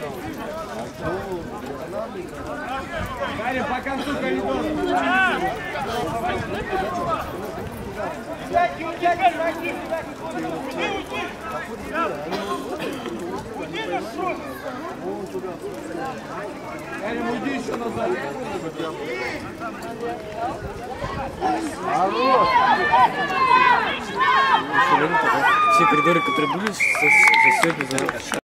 Гарри, по концу коридора. Гарри, уйди еще назад. Все коридоры, которые были, за сегодня